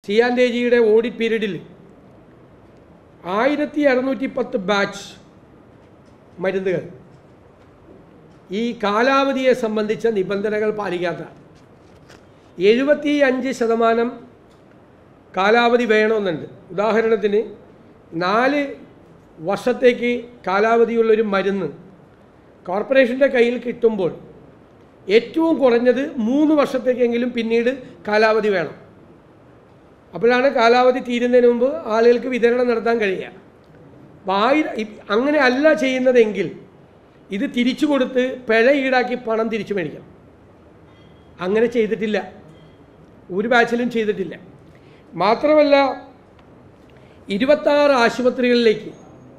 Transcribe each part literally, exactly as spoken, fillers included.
C and A ജിയുടെ audit പീരീഡിൽ ആയിരത്തി അറുന്നൂറ്റി പത്ത് ബാച്ച് മരുന്നുകൾ ഈ കാലാവധിയെ സംബന്ധിച്ച നിബന്ധനകൾ പാലിക്കാത്ത എഴുപത്തി അഞ്ച് ശതമാനം കാലാവധി വേണമെന്നുണ്ട്. ഉദാഹരണത്തിന് നാല് വർഷത്തേക്ക് കാലാവധിയുള്ളൊരു മരുന്ന് കോർപ്പറേഷൻ്റെ കയ്യിൽ കിട്ടുമ്പോൾ ഏറ്റവും കുറഞ്ഞത് മൂന്ന് വർഷത്തേക്കെങ്കിലും പിന്നീട് കാലാവധി വേണം. അപ്പോഴാണ് കാലാവധി തീരുന്നതിന് മുമ്പ് ആളുകൾക്ക് വിതരണം നടത്താൻ കഴിയുക. അപ്പോൾ ആയിരം അങ്ങനെ അല്ല ചെയ്യുന്നതെങ്കിൽ ഇത് തിരിച്ചു കൊടുത്ത് പിഴ ഈടാക്കി പണം തിരിച്ചു മേടിക്കണം. അങ്ങനെ ചെയ്തിട്ടില്ല, ഒരു ബാച്ചിലും ചെയ്തിട്ടില്ല. മാത്രമല്ല ഇരുപത്താറ് ആശുപത്രികളിലേക്ക്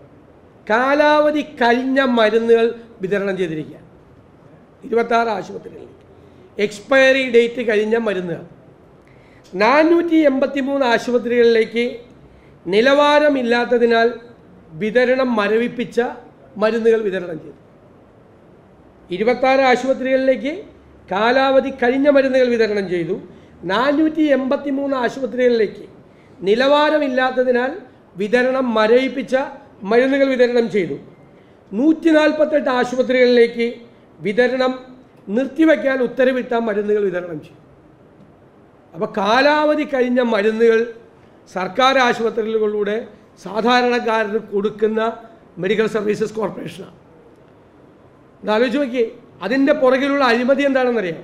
കാലാവധി കഴിഞ്ഞ മരുന്നുകൾ വിതരണം ചെയ്തിരിക്കുക. ഇരുപത്താറ് ആശുപത്രികളിലേക്ക് എക്സ്പയറി ഡേറ്റ് കഴിഞ്ഞ മരുന്നുകൾ. നാനൂറ്റി എൺപത്തി മൂന്ന് ആശുപത്രികളിലേക്ക് നിലവാരമില്ലാത്തതിനാൽ വിതരണം മരവിപ്പിച്ച മരുന്നുകൾ വിതരണം ചെയ്തു. ഇരുപത്താറ് ആശുപത്രികളിലേക്ക് കാലാവധി കഴിഞ്ഞ മരുന്നുകൾ വിതരണം ചെയ്തു. നാനൂറ്റി എൺപത്തി മൂന്ന് ആശുപത്രികളിലേക്ക് നിലവാരമില്ലാത്തതിനാൽ വിതരണം മരവിപ്പിച്ച മരുന്നുകൾ വിതരണം ചെയ്തു. നൂറ്റി നാൽപ്പത്തെട്ട് ആശുപത്രികളിലേക്ക് വിതരണം നിർത്തിവെക്കാൻ ഉത്തരവിട്ട മരുന്നുകൾ വിതരണം ചെയ്തു. അപ്പോൾ കാലാവധി കഴിഞ്ഞ മരുന്നുകൾ സർക്കാർ ആശുപത്രികളിലൂടെ സാധാരണക്കാരന് കൊടുക്കുന്ന മെഡിക്കൽ സർവീസസ് കോർപ്പറേഷനാണ്. എന്നാലോചിച്ച് നോക്കിയേ, അതിൻ്റെ പുറകിലുള്ള അഴിമതി എന്താണെന്നറിയാം.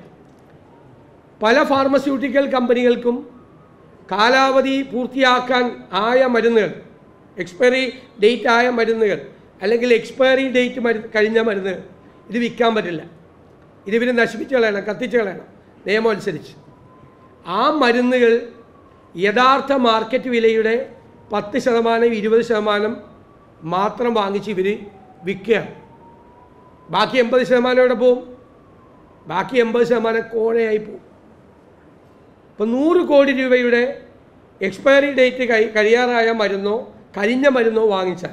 പല ഫാർമസ്യൂട്ടിക്കൽ കമ്പനികൾക്കും കാലാവധി പൂർത്തിയാക്കാൻ ആയ മരുന്നുകൾ, എക്സ്പയറി ഡേറ്റ് ആയ മരുന്നുകൾ അല്ലെങ്കിൽ എക്സ്പയറി ഡേറ്റ് മരുന്ന് കഴിഞ്ഞ മരുന്നുകൾ ഇത് വിൽക്കാൻ പറ്റില്ല. ഇതിവർ നശിപ്പിച്ച് കളയണം, കത്തിച്ച് കളയണം നിയമം അനുസരിച്ച്. ആ മരുന്നുകൾ യഥാർത്ഥ മാർക്കറ്റ് വിലയുടെ പത്ത് ശതമാനം ഇരുപത് ശതമാനം മാത്രം വാങ്ങിച്ച് ഇവർ വിൽക്കുകയാണ്. ബാക്കി എൺപത് ശതമാനം എവിടെ പോവും? ബാക്കി എൺപത് ശതമാനം കോഴയായി പോവും. ഇപ്പോൾ നൂറ് കോടി രൂപയുടെ എക്സ്പയറി ഡേറ്റ് കഴി കഴിയാറായ മരുന്നോ കഴിഞ്ഞ മരുന്നോ വാങ്ങിച്ചാൽ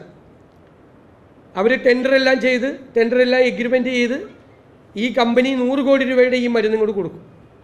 അവർ ടെൻഡറെല്ലാം ചെയ്ത് ടെൻഡറെല്ലാം എഗ്രിമെൻ്റ് ചെയ്ത് ഈ കമ്പനി നൂറ് കോടി രൂപയുടെ ഈ മരുന്നും കൂടി കൊടുക്കും.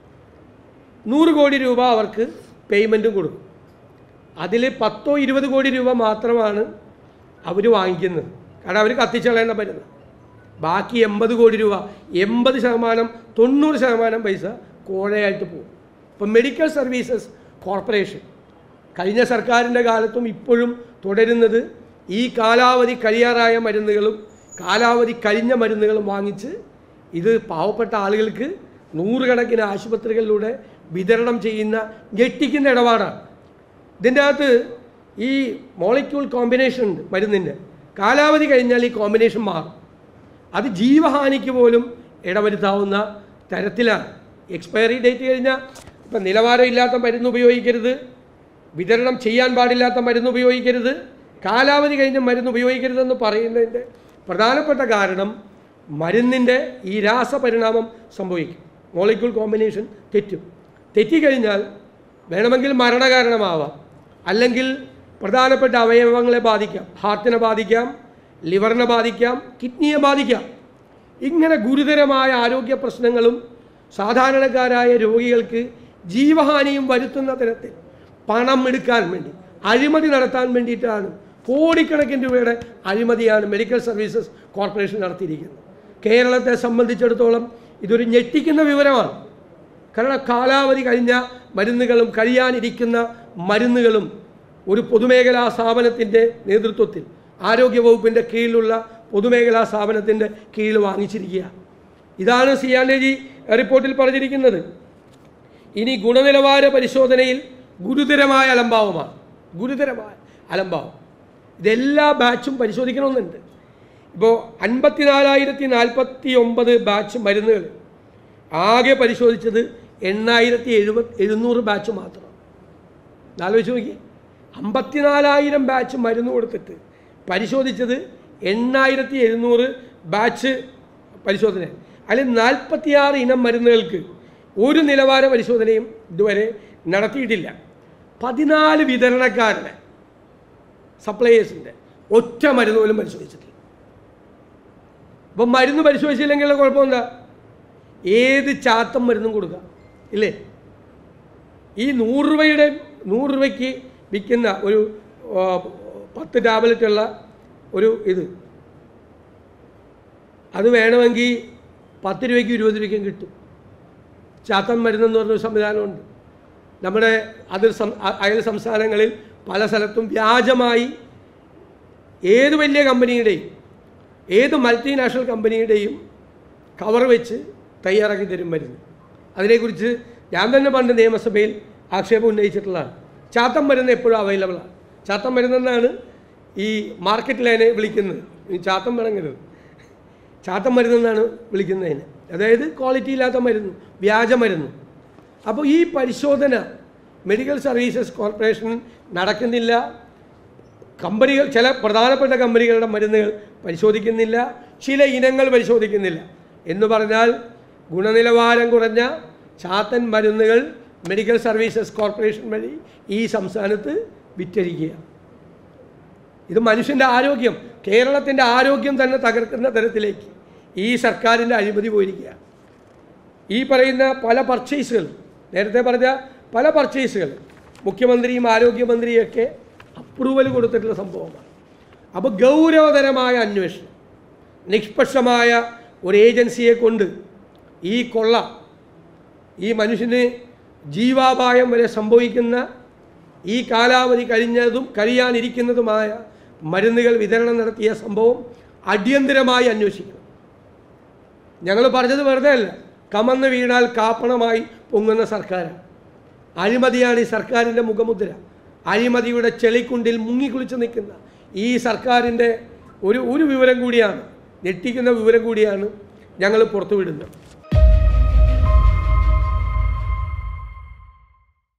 നൂറ് കോടി രൂപ അവർക്ക് പേയ്മെൻറ്റും കൊടുക്കും. അതിൽ പത്തോ ഇരുപത് കോടി രൂപ മാത്രമാണ് അവർ വാങ്ങിക്കുന്നത്, കാരണം അവർ കത്തിച്ചളയുന്ന മരുന്ന്. ബാക്കി എൺപത് കോടി രൂപ, എൺപത് ശതമാനം തൊണ്ണൂറ് ശതമാനം പൈസ കോഴയായിട്ട് പോകും. ഇപ്പം മെഡിക്കൽ സർവീസസ് കോർപ്പറേഷൻ കഴിഞ്ഞ സർക്കാരിൻ്റെ കാലത്തും ഇപ്പോഴും തുടരുന്നത് ഈ കാലാവധി കഴിയാറായ മരുന്നുകളും കാലാവധി കഴിഞ്ഞ മരുന്നുകളും വാങ്ങിച്ച് ഇത് പാവപ്പെട്ട ആളുകൾക്ക് നൂറുകണക്കിന് ആശുപത്രികളിലൂടെ വിതരണം ചെയ്യുന്ന ഞെട്ടിക്കുന്ന ഇടപാടാണ്. ഇതിൻ്റെ അകത്ത് ഈ മോളിക്യൂൾ കോമ്പിനേഷൻ ഉണ്ട് മരുന്നിൻ്റെ. കാലാവധി കഴിഞ്ഞാൽ ഈ കോമ്പിനേഷൻ മാറും. അത് ജീവഹാനിക്ക് പോലും ഇടവരുത്താവുന്ന തരത്തിലാണ്. എക്സ്പയറി ഡേറ്റ് കഴിഞ്ഞാൽ ഇപ്പം നിലവാരമില്ലാത്ത മരുന്ന് ഉപയോഗിക്കരുത്, വിതരണം ചെയ്യാൻ പാടില്ലാത്ത മരുന്ന് ഉപയോഗിക്കരുത്, കാലാവധി കഴിഞ്ഞ മരുന്ന് ഉപയോഗിക്കരുതെന്ന് പറയുന്നതിൻ്റെ പ്രധാനപ്പെട്ട കാരണം മരുന്നിൻ്റെ ഈ രാസപരിണാമം സംഭവിക്കും. മോളിക്യൂൾ കോമ്പിനേഷൻ തെറ്റും. തെറ്റിക്കഴിഞ്ഞാൽ വേണമെങ്കിൽ മരണകാരണമാവാം, അല്ലെങ്കിൽ പ്രധാനപ്പെട്ട അവയവങ്ങളെ ബാധിക്കാം. ഹാർട്ടിനെ ബാധിക്കാം, ലിവറിനെ ബാധിക്കാം, കിഡ്നിയെ ബാധിക്കാം. ഇങ്ങനെ ഗുരുതരമായ ആരോഗ്യ പ്രശ്നങ്ങളും സാധാരണക്കാരായ രോഗികൾക്ക് ജീവഹാനിയും വരുത്തുന്ന തരത്തിൽ പണം എടുക്കാൻ വേണ്ടി അഴിമതി നടത്താൻ വേണ്ടിയിട്ടാണ് കോടിക്കണക്കിന് രൂപയുടെ അഴിമതിയാണ് മെഡിക്കൽ സർവീസസ് കോർപ്പറേഷൻ നടത്തിയിരിക്കുന്നത്. കേരളത്തെ സംബന്ധിച്ചിടത്തോളം ഇതൊരു ഞെട്ടിക്കുന്ന വിവരമാണ്. കാരണം കാലാവധി കഴിഞ്ഞ മരുന്നുകളും കഴിയാനിരിക്കുന്ന മരുന്നുകളും ഒരു പൊതുമേഖലാ സ്ഥാപനത്തിൻ്റെ നേതൃത്വത്തിൽ ആരോഗ്യവകുപ്പിൻ്റെ കീഴിലുള്ള പൊതുമേഖലാ സ്ഥാപനത്തിൻ്റെ കീഴിൽ വാങ്ങിച്ചിരിക്കുക. ഇതാണ് സി ആൻഡ് എ ജി റിപ്പോർട്ടിൽ പറഞ്ഞിരിക്കുന്നത്. ഇനി ഗുണനിലവാര പരിശോധനയിൽ ഗുരുതരമായ അലംഭാവമാണ്. ഗുരുതരമായ അലംഭാവം ഇതെല്ലാ ബാച്ചും പരിശോധിക്കണമെന്നുണ്ട്. ഇപ്പോൾ അൻപത്തിനാലായിരത്തി നാൽപ്പത്തി ഒമ്പത് ബാച്ച് മരുന്നുകൾ ആകെ പരിശോധിച്ചത് എണ്ണായിരത്തി എഴുപത് എഴുന്നൂറ് ബാച്ച് മാത്രം. ആലോചിച്ച് നോക്കി, അമ്പത്തിനാലായിരം ബാച്ച് മരുന്ന് കൊടുത്തിട്ട് പരിശോധിച്ചത് എണ്ണായിരത്തി എഴുന്നൂറ് ബാച്ച് പരിശോധന. അതിൽ നാൽപ്പത്തിയാറ് ഇനം മരുന്നുകൾക്ക് ഒരു നിലവാര പരിശോധനയും ഇതുവരെ നടത്തിയിട്ടില്ല. പതിനാല് വിതരണക്കാരുടെ സപ്ലയേഴ്സിൻ്റെ ഒറ്റ മരുന്ന് പോലും പരിശോധിച്ചിട്ടില്ല. അപ്പം മരുന്ന് പരിശോധിച്ചില്ലെങ്കിലുള്ള കുഴപ്പമെന്താ? ഏത് ചാത്തം മരുന്നും കൊടുക്കാം ഇല്ലേ? ഈ നൂറ് രൂപയുടെ നൂറ് രൂപയ്ക്ക് വിൽക്കുന്ന ഒരു പത്ത് ടാബ്ലറ്റുള്ള ഒരു ഇത് അത് വേണമെങ്കിൽ പത്ത് രൂപയ്ക്കും ഇരുപത് രൂപയ്ക്കും കിട്ടും. ചാത്തൻ മരുന്നെന്ന് പറഞ്ഞൊരു സംവിധാനമുണ്ട്. നമ്മുടെ അതിർ സം അയൽ സംസ്ഥാനങ്ങളിൽ പല സ്ഥലത്തും വ്യാജമായി ഏത് വലിയ കമ്പനിയുടെയും ഏത് മൾട്ടിനാഷണൽ കമ്പനിയുടെയും കവർ വെച്ച് തയ്യാറാക്കി തരും മരുന്ന്. അതിനെക്കുറിച്ച് ഞാൻ തന്നെ പണ്ട് നിയമസഭയിൽ ആക്ഷേപം ഉന്നയിച്ചിട്ടുള്ളതാണ്. ചാത്തൻ മരുന്ന് എപ്പോഴും അവൈലബിളാണ്. ചാത്തൻ മരുന്നെന്നാണ് ഈ മാർക്കറ്റിൽ അതിനെ വിളിക്കുന്നത്. ഈ ചാത്തൻ വിളങ്ങരുത്, ചാത്തൻ മരുന്നെന്നാണ് വിളിക്കുന്നതിന്. അതായത് ക്വാളിറ്റി ഇല്ലാത്ത മരുന്ന്, വ്യാജ മരുന്ന്. അപ്പോൾ ഈ പരിശോധന മെഡിക്കൽ സർവീസസ് കോർപ്പറേഷൻ നടക്കുന്നില്ല. കമ്പനികൾ, ചില പ്രധാനപ്പെട്ട കമ്പനികളുടെ മരുന്നുകൾ പരിശോധിക്കുന്നില്ല, ചില ഇനങ്ങൾ പരിശോധിക്കുന്നില്ല. എന്ന് പറഞ്ഞാൽ ഗുണനിലവാരം കുറഞ്ഞ ചാത്തൻ മരുന്നുകൾ മെഡിക്കൽ സർവീസസ് കോർപ്പറേഷൻ വഴി ഈ സംസ്ഥാനത്ത് വിറ്റഴിക്കുക. ഇത് മനുഷ്യൻ്റെ ആരോഗ്യം, കേരളത്തിൻ്റെ ആരോഗ്യം തന്നെ തകർക്കുന്ന തരത്തിലേക്ക് ഈ സർക്കാരിൻ്റെ അഴിമതി പോയിരിക്കുക. ഈ പറയുന്ന പല പർച്ചേസുകൾ, നേരത്തെ പറഞ്ഞ പല പർച്ചേസുകൾ മുഖ്യമന്ത്രിയും ആരോഗ്യമന്ത്രിയൊക്കെ അപ്രൂവൽ കൊടുത്തിട്ടുള്ള സംഭവമാണ്. അപ്പോൾ ഗൗരവതരമായ അന്വേഷണം, നിഷ്പക്ഷമായ ഒരു ഏജൻസിയെ കൊണ്ട് ഈ കൊള്ള, ഈ മനുഷ്യന് ജീവാപായം വരെ സംഭവിക്കുന്ന ഈ കാലാവധി കഴിഞ്ഞതും കഴിയാനിരിക്കുന്നതുമായ മരുന്നുകൾ വിതരണം നടത്തിയ സംഭവം അടിയന്തരമായി അന്വേഷിക്കണം. ഞങ്ങൾ പറഞ്ഞത് വെറുതെ അല്ല. കമന്ന് വീണാൽ കാപ്പണമായി പൊങ്ങുന്ന സർക്കാരാണ്. അഴിമതിയാണ് ഈ സർക്കാരിൻ്റെ മുഖമുദ്ര. അഴിമതിയുടെ ചെളിക്കുണ്ടിൽ മുങ്ങിക്കുളിച്ച് നിൽക്കുന്ന ഈ സർക്കാരിൻ്റെ ഒരു ഒരു വിവരം കൂടിയാണ്, ഞെട്ടിക്കുന്ന വിവരം കൂടിയാണ് ഞങ്ങൾ പുറത്തുവിടുന്നത്.